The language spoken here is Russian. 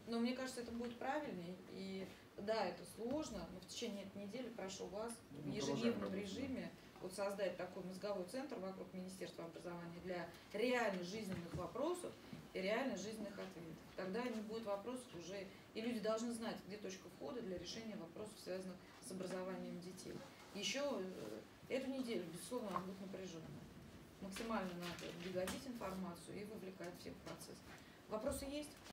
Но мне кажется, это будет правильнее. И да, это сложно, но в течение этой недели прошу вас в ежедневном режиме вот создать такой мозговой центр вокруг Министерства образования для реально жизненных вопросов и реально жизненных ответов. Тогда не будет вопросов уже, и люди должны знать, где точка входа для решения вопросов, связанных с образованием детей. Еще эту неделю, безусловно, она будет напряженная. Максимально надо доносить информацию и вовлекать всех в процесс. Вопросы есть?